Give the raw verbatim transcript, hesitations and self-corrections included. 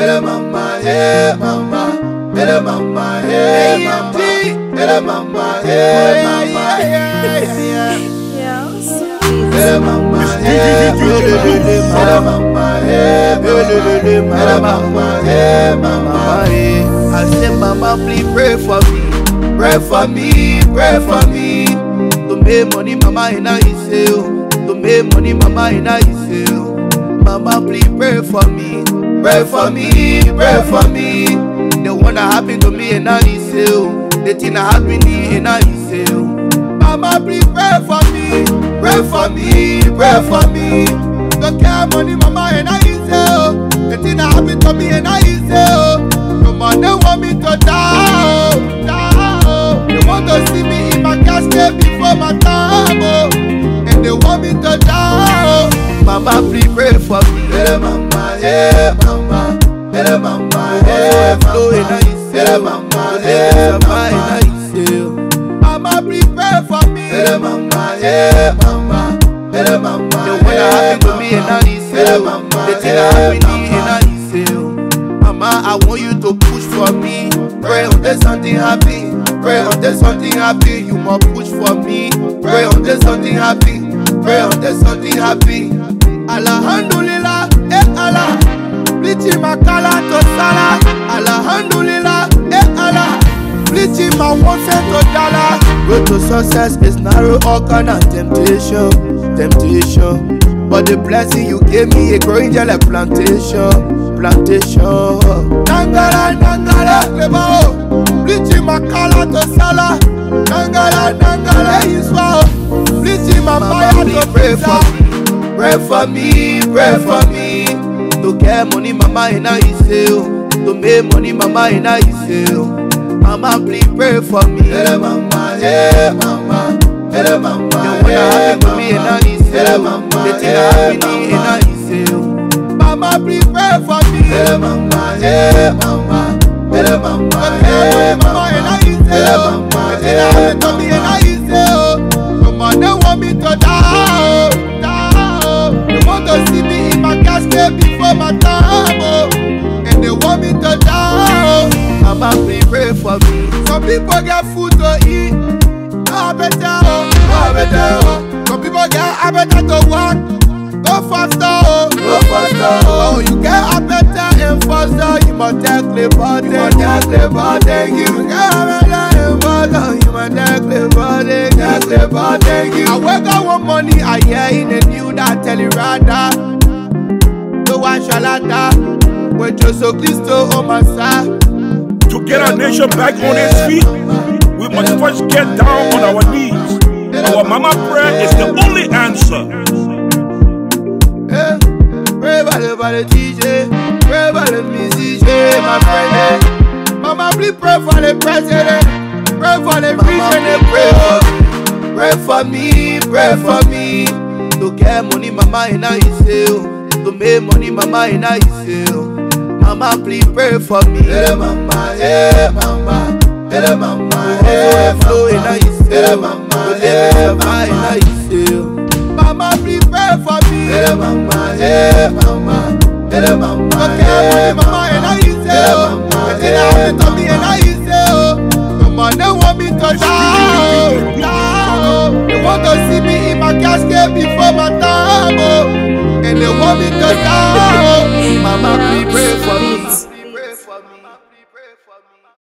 Hey mama, hey mama, hey mama, hey mama, hey mama, hey mama, hey mama, hey mama, I say mama, please pray for me, pray for me, pray for me. To make money, mama, and I say, to make money, mama, and I say, mama, please pray for me, pray for me, pray for me. The one that happened to me, and I say, the thing that happened to me, and I say, mama, please pray for me, pray for me, pray for me. Don't care money, mama, and I say, the thing that happened to me, and I say, mama, they want me to die, die. They want to see me in my casket before my time, oh. And they want me to die, oh. Mama, please pray for me. Hey mama, hey mama, hey mama, hey mama, hey mama, hey mama, mama, please pray for me. Hey mama, hey mama, hey mama, the one that happened to me and I say, the thing that happened to me and I say, mama, I want you to push for me. Pray until something happen. Pray until something happen. You must push for me. Pray until something happen. Pray until something happen. Alhamdulillah, eh Allah, bleaching my color to Salah. Alhamdulillah, eh Allah, bleaching my one cent to dollar. Road to success is narrow, all kind of temptation, temptation. But the blessing you gave me, a growing jelly plantation, plantation. Nangala, nangala, lebo, bleaching my color to Salah. Nangala, nangala, Israel, bleaching my fire to pray for me. Pray for me, pray for me. To get money, mama, and I say, to make money, mama, and I say, mama, please pray for me. Hey mama, hey mama, hey mama, the way that happened to me, and I say, the thing that happened to me, and I say, mama, please pray for me. Hey mama, hey mama, hey mama, hey mama, and I say, the thing that happened to me, and I say, mama, they want me to die. They want to see me in my casket before my time, oh. And they want me to die, oh. Mama, please pray for me. Some people get food to eat, no better, oh, no better, oh. Some people get appetite to walk, go faster, oh, go faster, oh. You get appetite and faster, you must take labor, you must take labor, thank you. You get appetite and faster, you must take labor, take labor, thank you. I wake up one morning, I hear in the news that TeddyRide, the one shalata, with Jesus Christ on my side. To get our nation back on its feet, we must first get down on our knees. Our mama prayer is the only answer. Yeah. Pray for the, for the D J, pray for the musician, my friend. Eh. Mama, please pray for the president, pray for the vision, pray for, pray for me, pray for me. To get money, mama, and I say, to make money, mama, and I say, mama, please pray for me. Hey mama, hey mama, hey mama, hey mama, hey mama, hey mama, mama, please pray for me. Hey mama, hey mama, hey mama, okay, mama, and I say, the thing that happened to me, and I say, mama, they want me to die, die. They want to see me in my casket before my time, oh. And they want me to die, oh. Mama, please pray for me.